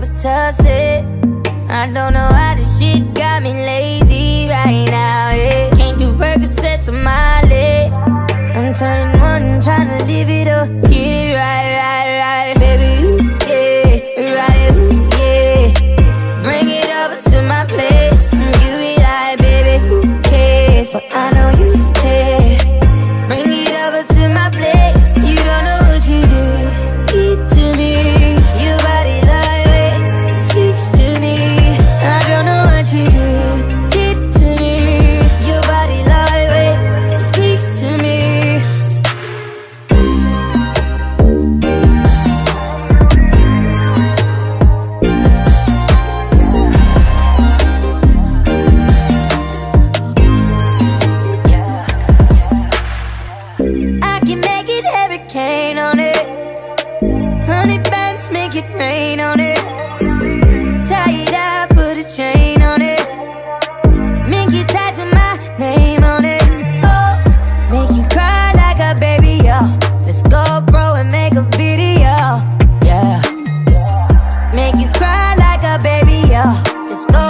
Robitussin. I don't know how this shit got me lazy right now, yeah. Can't do Percocets on my leg. I'm turning one, trying to live it up. Get it right, baby, ooh, yeah. Right, ooh, yeah. Bring it over to my place. You be like, baby, who cares? But I know you care. Bring it over to my place. You don't know what you do. Get to me. Your body lightweight speaks to me. I don't know what you do. Get to me. Your body lightweight speaks to me. I can make it hurricane on it. 100 bands make it rain on it. Tie it up, put a chain on it. Make you tattoo my name on it. Oh, make you cry like a baby, yo. Let's go, bro, and make a video, yeah. Make you cry like a baby, yo. Let's go,